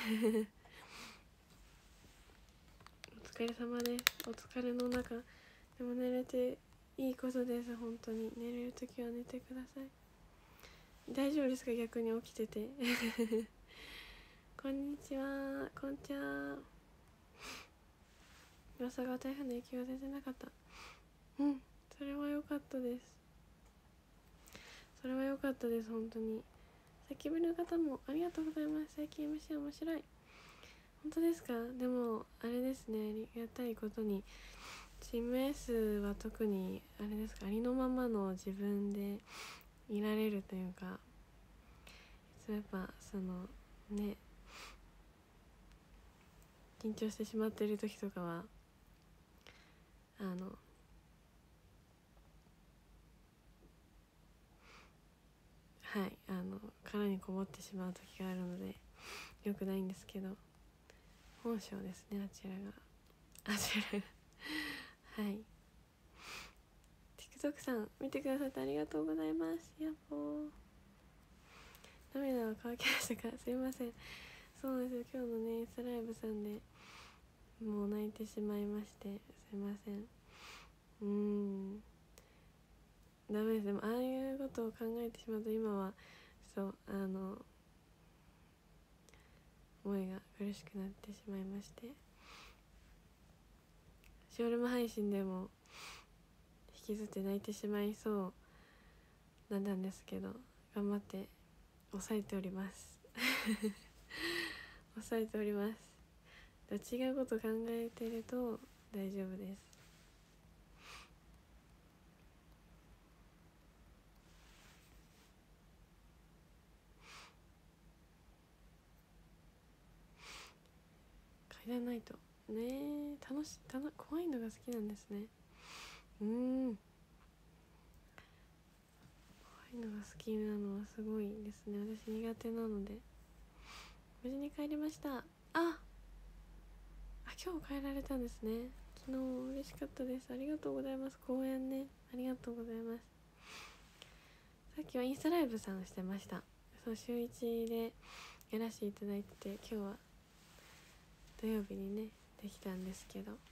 お疲れ様です。お疲れの中でも寝れていいことです。本当に寝れるときは寝てください。大丈夫ですか、逆に起きててこんにちは、こんちは。まさか台風の影響は全然なかった。それは良かったです。それは良かったです。本当にさっきぶりの方もありがとうございます。最近 MC 面白い。本当ですか。でもあれですね、ありがたいことにチーム S は特にあれですか、ありのままの自分でいられるというか、やっぱそのね、緊張してしまっている時とかははい殻にこもってしまう時があるので良くないんですけど、本性ですね、あちらがはい。 TikTok さん見てくださってありがとうございます。やっほー。涙は乾きましたか。すいません。そうなんですよ、今日のねインスタライブさんでもう泣いてしまいまして、すいません。ダメです。でもああいうことを考えてしまうと今はそう思いが苦しくなってしまいまして、ショールーム配信でも引きずって泣いてしまいそうなんですけど、頑張って抑えております抑えております。違うこと考えてると大丈夫です。階段ないとね、怖いのが好きなんですね。怖いのが好きなのはすごいですね。私苦手なので。無事に帰りました。今日帰られたんですね。昨日嬉しかったです。ありがとうございます。公演ね、ありがとうございます。さっきはインスタライブさんしてました。そう、週1でやらせていただいてて、今日は土曜日にねできたんですけど、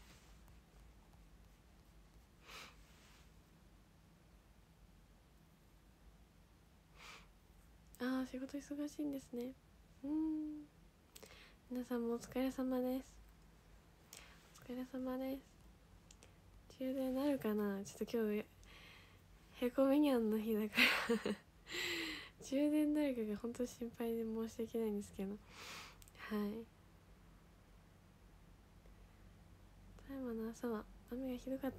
仕事忙しいんですね。皆さんもお疲れ様です。お疲れ様です。充電なるかな。ちょっと今日へこみにゃんの日だから充電なるかが本当心配で申し訳ないんですけど、はい。富山の朝は雨がひどかった。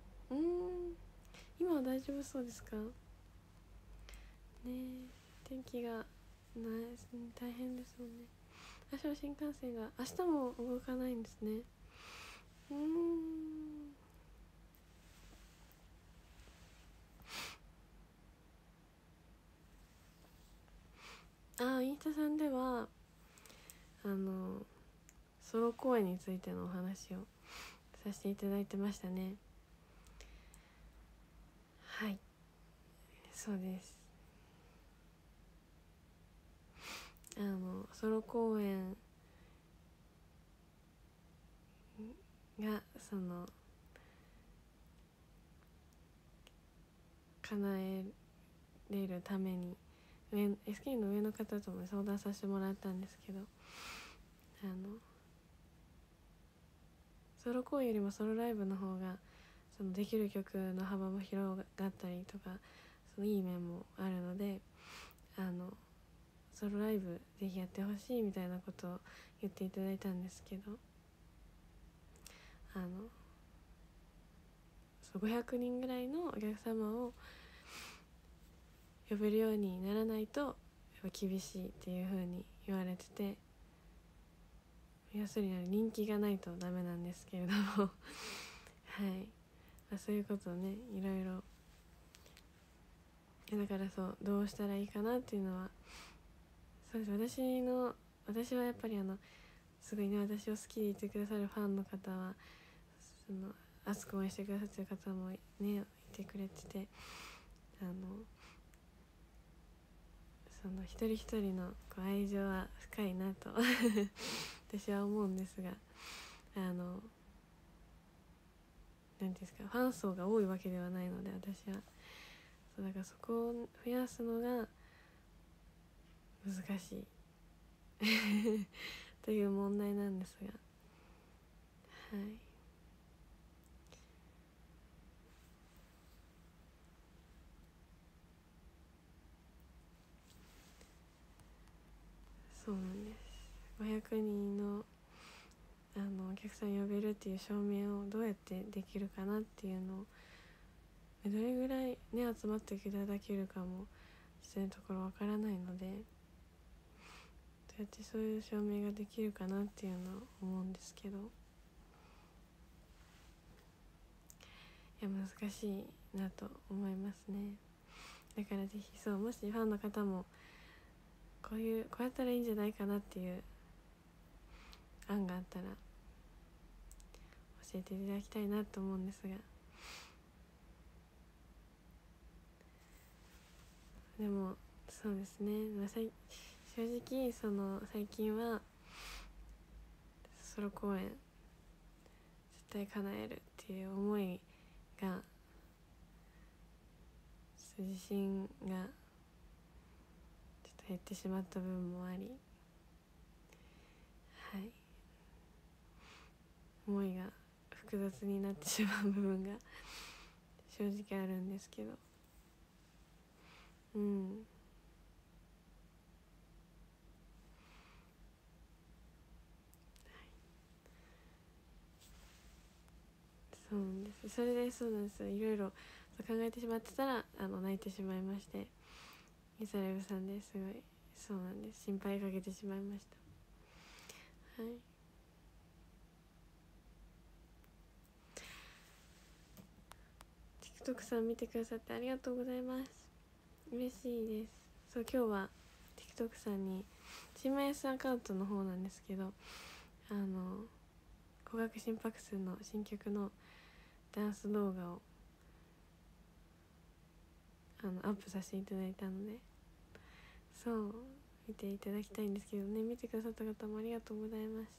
今は大丈夫そうですかね。天気が大変ですもんね。明日は新幹線が明日も動かないんですね。インスタさんではソロ公演についてのお話をさせていただいてましたね。はい、そうです。ソロ公演が叶えれるためにSK の上の方とも相談させてもらったんですけど、ソロ公演よりもソロライブの方ができる曲の幅も広がったりとかいい面もあるので、ソロライブぜひやってほしいみたいなことを言っていただいたんですけど、500人ぐらいのお客様を呼べるようにならないとやっぱ厳しいっていう風に言われてて、要するに人気がないとダメなんですけれどもはい、そういうことをね、いろいろだからどうしたらいいかなっていうのは、そうです。私はやっぱりすごいね、私を好きでいてくださるファンの方は熱く応援してくださってる方もねいてくれてて、 その一人一人のこう愛情は深いなと私は思うんですが、なんていうんですか、ファン層が多いわけではないので、私はそうだからそこを増やすのが難しいという問題なんですが、はい。そうなんです。500人のお客さん呼べるっていう証明をどうやってできるかなっていうのを、どれぐらいね集まっていただけるかも実際のところわからないので、どうやってそういう証明ができるかなっていうのは思うんですけど、いや難しいなと思いますね。だからぜひそう、もしファンの方もこうやったらいいんじゃないかなっていう案があったら教えていただきたいなと思うんですが、でもそうですね、正直最近はソロ公演絶対叶えるっていう思いが、自信がちょっと減ってしまった部分もあり、はい、思いが複雑になってしまう部分が正直あるんですけど、そうなんです。それでそうなんですよ、いろいろ考えてしまってたら泣いてしまいまして、イサレブさんですごい、そうなんです、心配かけてしまいました。はい。TikTok さん見てくださってありがとうございます。嬉しいです。そう、今日は TikTok さんにチーム S アカウントの方なんですけど、高額心拍数の新曲のダンス動画をアップさせていただいたので、そう見ていただきたいんですけどね、見てくださった方もありがとうございます。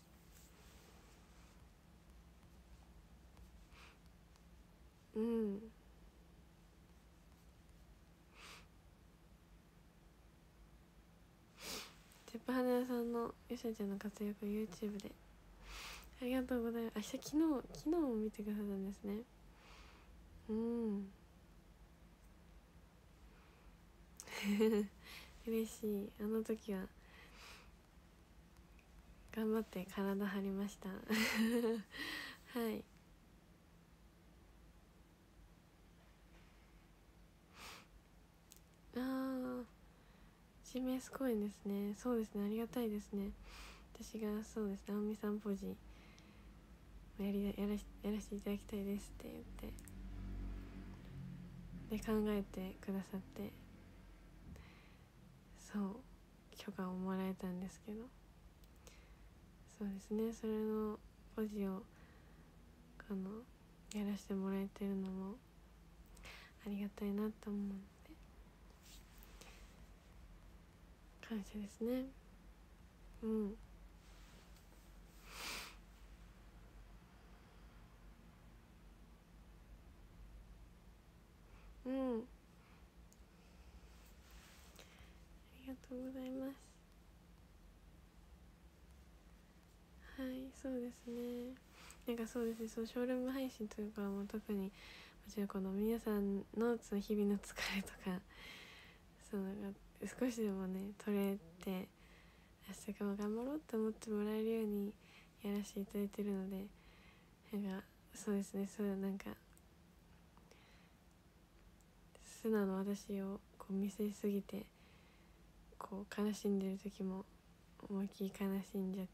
ジェップハネラさんのよしあちゃんの活躍を YouTube でありがとうございます。昨日も見てくださったんですね。嬉しい。あの時は頑張って体張りましたはい。CMS 公演ですね。そうですね、ありがたいですね。私がそうですね、あおみさんポジやらせていただきたいですって言ってで考えてくださって、そう許可をもらえたんですけど、そうですね、それのポジをやらせてもらえてるのもありがたいなと思うので感謝ですね。ありがとうございます。はい、そうですね。そうですね、そうショールーム配信というかも特にもちろんこの皆さんのその日々の疲れとか、少しでもね取れて明日からも頑張ろうって思ってもらえるようにやらせていただいてるので、そうですね、素直な私をこう見せすぎてこう悲しんでる時も思いっきり悲しんじゃって、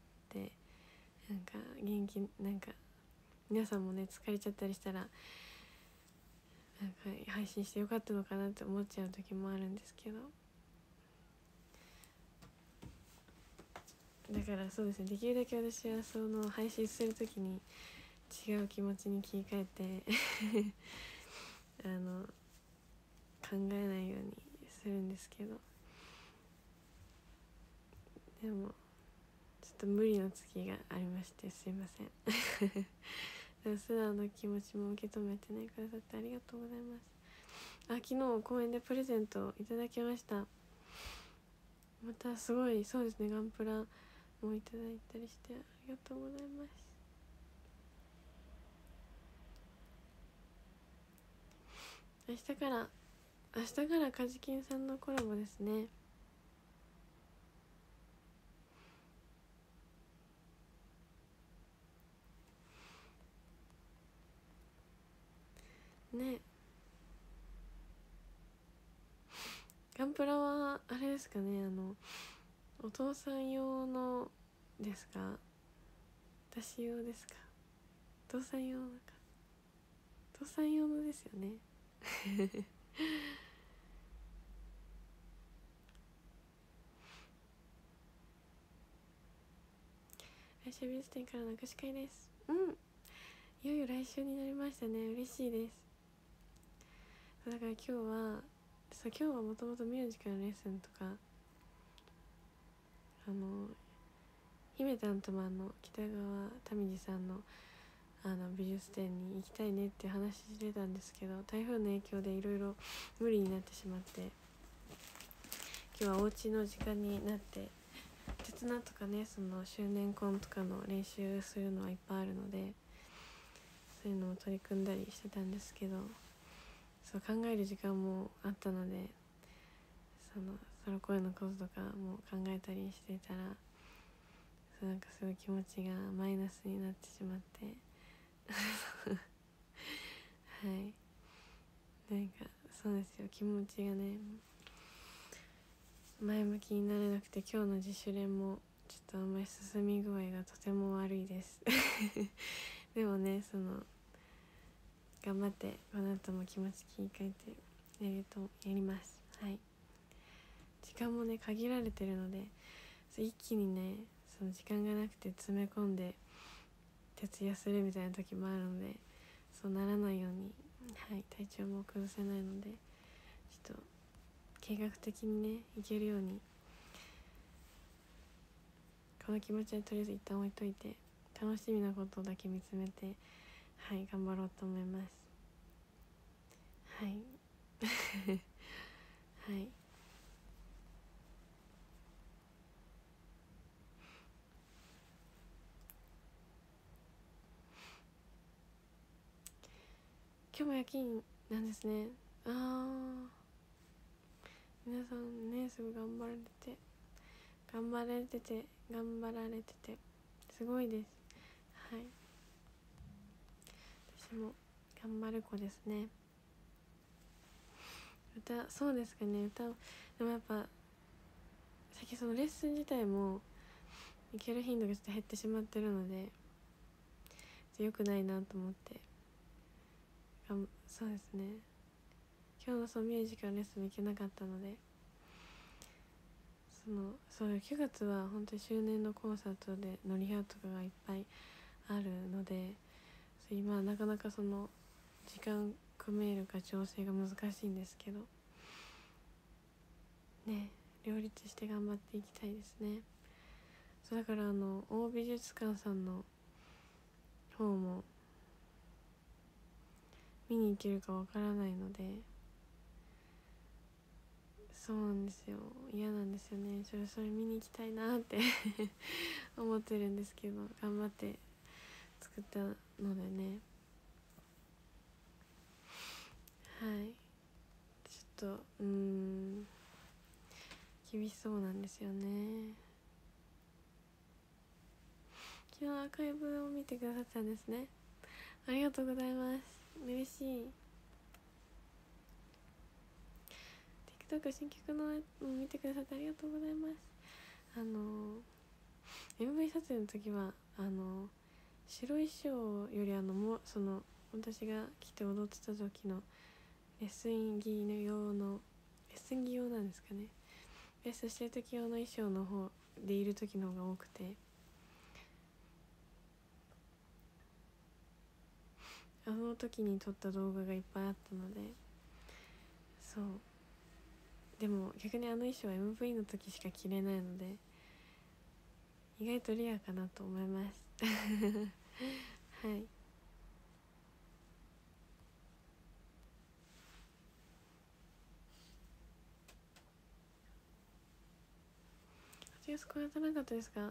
元気皆さんもね疲れちゃったりしたら配信してよかったのかなって思っちゃう時もあるんですけど、だからそうですね、できるだけ私はその配信する時に違う気持ちに切り替えて考えないようにするんですけど、 でもちょっと無理の月がありましてすいませんでも素直な気持ちも受け止めてねくださってありがとうございます。昨日公園でプレゼントいただきました。またすごい、そうですね、ガンプラもいただいたりしてありがとうございます。明日からカジキンさんのコラボですね。ね、ガンプラはあれですかね、お父さん用のですか、私用ですか、お父さん用のか、お父さん用のですよね来週美術展からの握手会です。いよいよ来週になりましたね。嬉しいです。だから今日はもともとミュージカルレッスンとか姫たんとマンの北川民次さんの美術展に行きたいねって話してたんですけど、台風の影響でいろいろ無理になってしまって、今日はお家の時間になって、鉄菜とかね、その周年コンとかの練習するのはいっぱいあるので、そういうのを取り組んだりしてたんですけど、そう考える時間もあったので、ソロ声のこととかも考えたりしてたら、なんかすごい気持ちがマイナスになってしまってはいなんかそうですよ、気持ちがね前向きになれなくて、今日の自主練もちょっとあんまり進み具合がとても悪いですでもね、頑張ってこの後も気持ち切り替えてやります。はい、時間もね限られてるので、一気にねその時間がなくて詰め込んで徹夜するみたいな時もあるので、そうならないように、はい、体調も崩せないので、ちょっと計画的にねいけるように、この気持ちはとりあえず一旦置いといて、楽しみなことだけ見つめて、はい頑張ろうと思います。はいはい今日も夜勤なんですね。皆さんねすごい頑張られててすごいです。はい、私も頑張る子ですね。そうですかね、でもやっぱ最近そのレッスン自体も行ける頻度がちょっと減ってしまってるので、良くないなと思って、そうですね、今日のそのミュージカルレッスンも行けなかったので、9月は本当に周年のコンサートでのリハとかがいっぱいあるので、今なかなかその時間組めるか調整が難しいんですけどね、両立して頑張っていきたいですね。だから大美術館さんの方も見に行けるかわからないので、そうなんですよ、嫌なんですよね。それ見に行きたいなって思ってるんですけど、頑張って作ったのでね、はいちょっと厳しそうなんですよね。昨日アーカイブを見てくださったんですね。ありがとうございます。嬉しい。 TikTok 新曲の見てくださってありがとうございます。MV 撮影の時は白衣装よりもう私が着て踊ってた時のレッスン着用なんですかね、レッスンしてる時用の衣装の方でいる時の方が多くて、あの時に撮った動画がいっぱいあったので、でも逆にあの衣装は MV の時しか着れないので、 意外とレアかなと思いますはい。8月これ当たらなかったですか？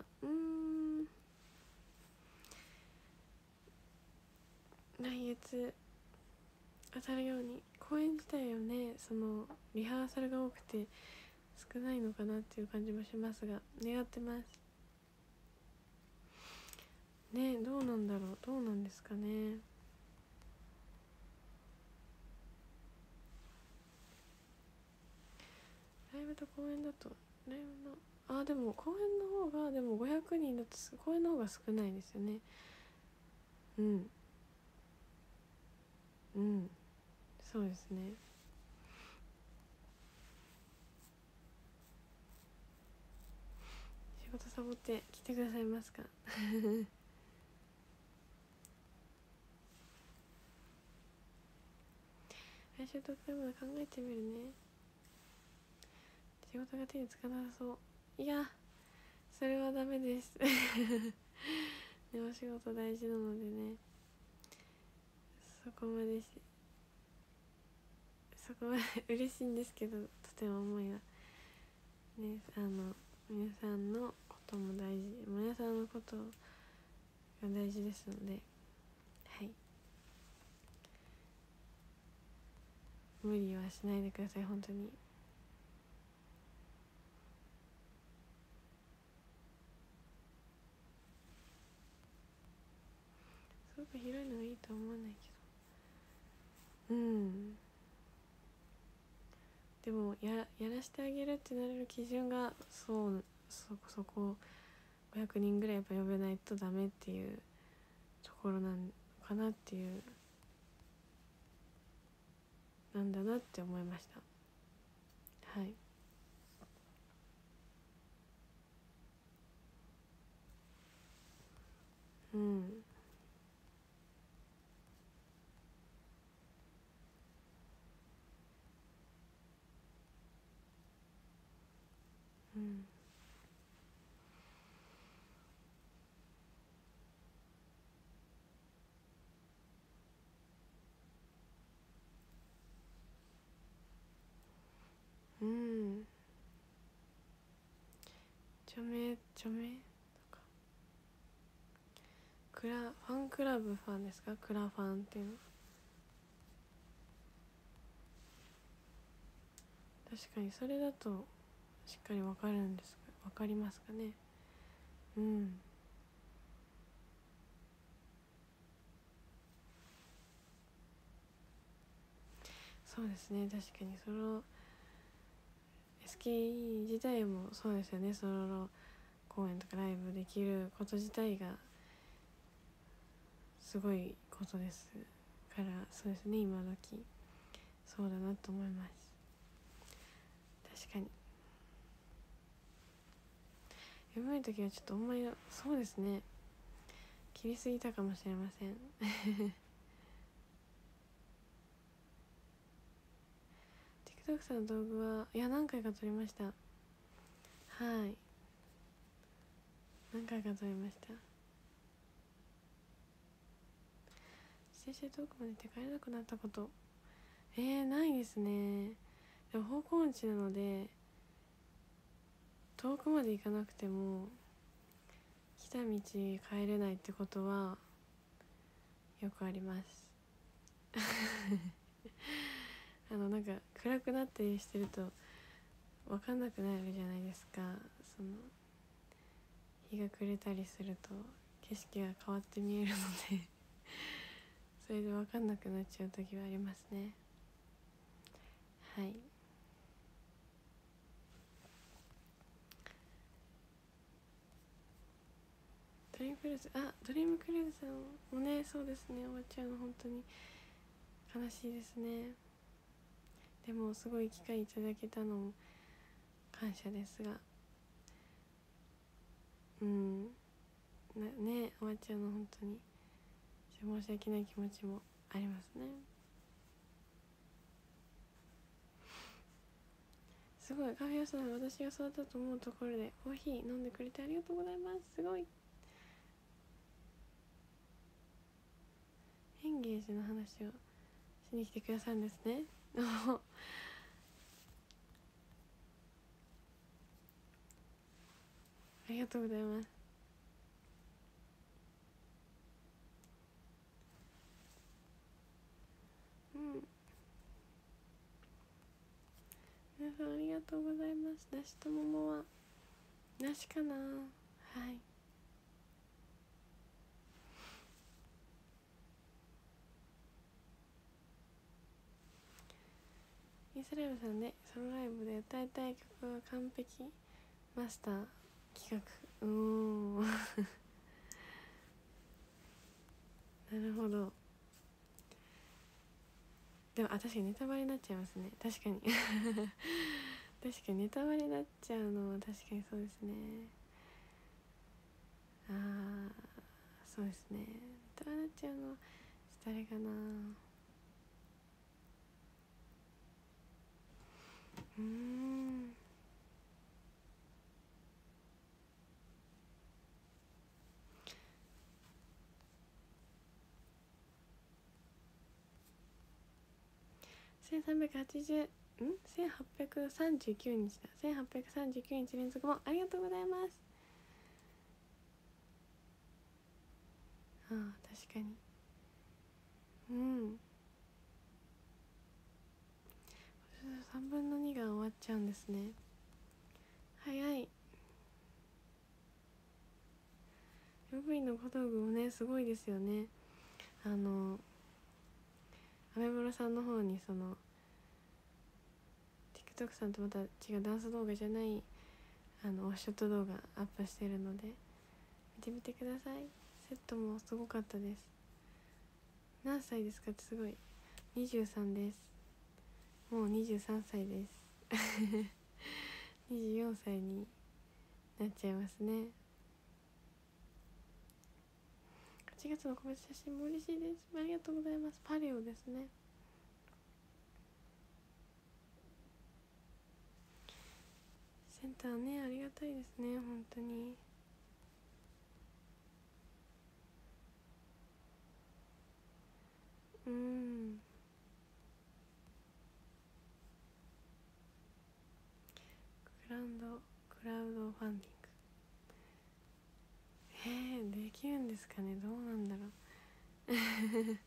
来月当たるように。公演自体はね、そのリハーサルが多くて少ないのかなっていう感じもしますが、願ってますね。どうなんだろう、どうなんですかね。ライブと公演だと、ライブのでも公演の方がでも500人だと公演の方が少ないですよね。うんうん、そうですね。仕事サボって来てくださいますか来週とかまで考えてみるね。仕事が手につかなさそう。いや、それはダメですね。お仕事大事なのでね、そこまで嬉しいんですけど、とても思いはね、皆さんのことも大事、皆さんのことが大事ですので、はい、無理はしないでください、本当に。すごく広いのがいいとは思わないけど、でもやらしてあげるってなれる基準がそこ500人ぐらいやっぱ呼べないとダメっていうところなのかなっていう、なんだなって思いました。はい。うんうんうん。著名とかファンクラブファンですか？クラファンっていうの。確かにそれだとしっかりわかるんですか？わかりますかね。うん、そうですね。確かにソロ SKE 自体もそうですよね。ソロ公演とかライブできること自体がすごいことですから、そうですね、今時そうだなと思います。確かに読めない時はちょっとそうですね、切りすぎたかもしれませんTikTok さんの動画はいや何回か撮りました。はい、何回か撮りました。自転車遠くまで行って帰れなくなったこと、ないですね。でも方向音痴なので遠くまで行かなくても来た道帰れないってことはよくありますなんか暗くなったりしてると分かんなくなるじゃないですか。その日が暮れたりすると景色が変わって見えるのでそれで分かんなくなっちゃう時はありますね。はい。ドリームクルーズさんもね、そうですね、終わっちゃうの本当に悲しいですね。でもすごい機会いただけたのも感謝ですが、ね、終わっちゃうの本当に申し訳ない気持ちもありますね。 すごい。カフェ屋さん、私が座ったと思うところでコーヒー飲んでくれてありがとうございます。すごい。エンゲージの話をしに来てくださるんですね。ありがとうございます。うん、皆さんありがとうございます。梨と桃は梨かな。はい。インスタライブさんでそのライブで歌いたい曲が完璧マスター企画。なるほど。でも確かにネタバレになっちゃいますね。確かに確かにネタバレになっちゃうのは確かにそうですね。ああ、そうですね。ネタバレになっちゃうのは誰かな。1380 1839日だ。1839日連続もありがとうございます。ああ、確かに。3分の2が終わっちゃうんですね。早い。MV の小道具もね、すごいですよね。アメブロさんの方にTikTok さんとまた違うダンス動画じゃないオフショット動画アップしてるので見てみてください。セットもすごかったです。何歳ですかってすごい。23です。もう23歳です24歳になっちゃいますね。8月の個別写真も嬉しいです。ありがとうございます。パレオですね。センターね、ありがたいですね、本当に。クラウドファンディング、できるんですかね。どうなんだろう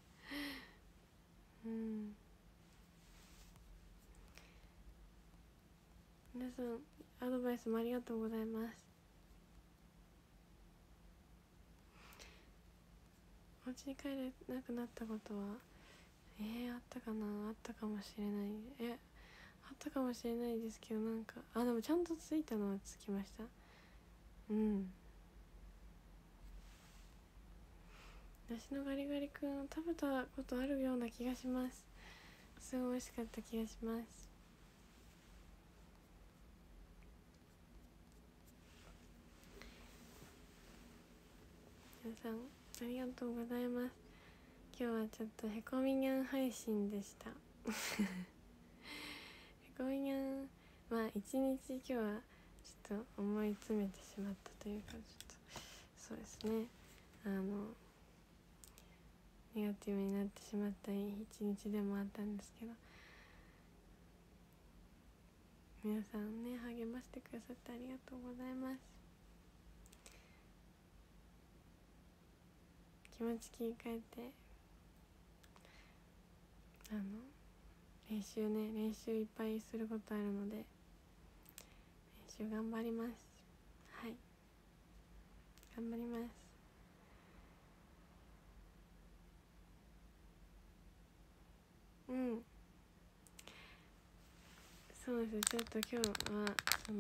皆さんアドバイスもありがとうございます。お家に帰れなくなったことはあったかな。あったかもしれない。あったかもしれないですけど、なんかでもちゃんとついたのはつきました。梨のガリガリ君食べたことあるような気がします。すごい美味しかった気がします。皆さんありがとうございます。今日はちょっとへこみにゃん配信でしたへこみにゃん、一日今日はちょっと思い詰めてしまったというか、ちょっとそうですね、ネガティブになってしまった一日でもあったんですけど、皆さんね励ましてくださってありがとうございます。気持ち切り替えて練習いっぱいすることあるので練習頑張ります。はい、頑張ります。そうです。ちょっと今日は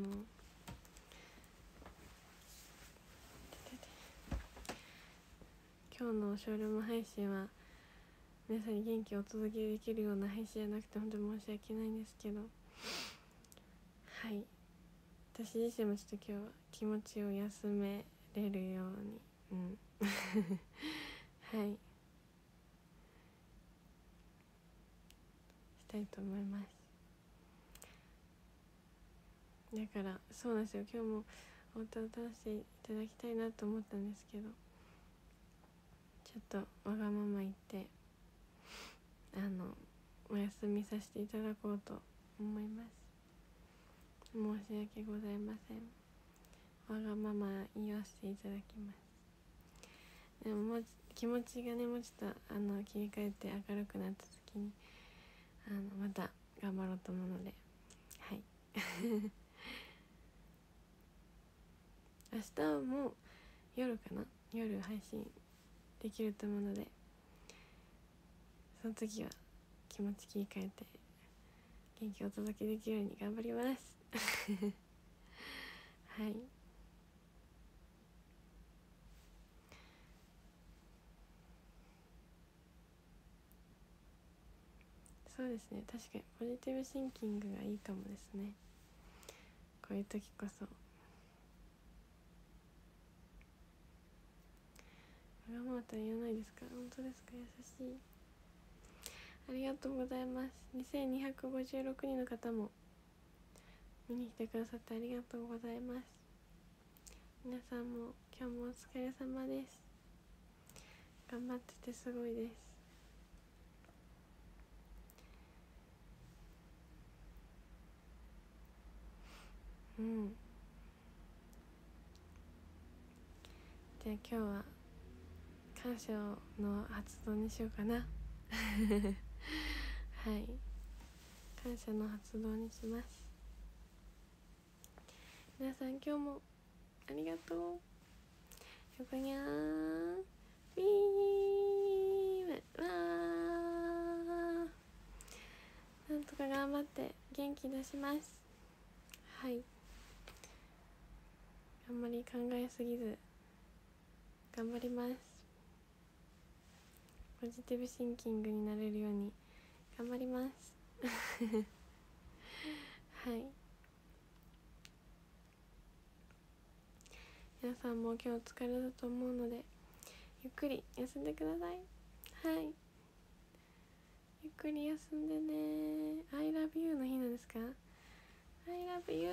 今日のショールーム配信は皆さんに元気をお届けできるような配信じゃなくて本当に申し訳ないんですけど、はい、私自身もちょっと今日は気持ちを休めれるようにはいしたいと思います。 だからそうなんですよ、今日もお歌を歌わせていただきたいなと思ったんですけど、ちょっとわがまま言ってお休みさせていただこうと思います。申し訳ございません。わがまま言わせていただきます。でももう気持ちがね、もうちょっと切り替えて明るくなった時にまた頑張ろうと思うので、はい明日はもう夜かな、夜配信できると思うので、その時は気持ち切り替えて元気をお届けできるように頑張りますはい、そうですね、確かにポジティブシンキングがいいかもですね、こういう時こそ。わがままとは言わないですか？本当ですか？優しい。ありがとうございます。2256人の方も見に来てくださってありがとうございます。皆さんも今日もお疲れ様です。頑張っててすごいです。じゃあ今日は感謝の発動にしようかなはい、感謝の発動にします。皆さん今日もありがとう。よこにゃービームわー、なんとか頑張って元気出します。はい、あんまり考えすぎず頑張ります。ポジティブシンキングになれるように頑張りますはい、皆さんも今日お疲れだと思うのでゆっくり休んでください。はい、ゆっくり休んでね。 I love you の日なんですか？ I love you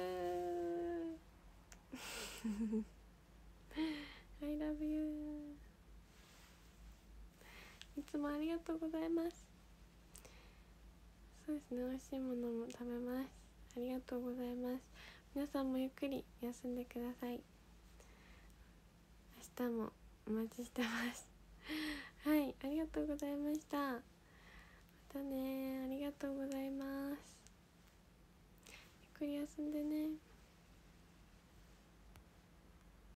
I love you いつもありがとうございます。そうですね、美味しいものも食べます。ありがとうございます。皆さんもゆっくり休んでください。明日もお待ちしてますはい、ありがとうございました。またね、ありがとうございます。ゆっくり休んでね。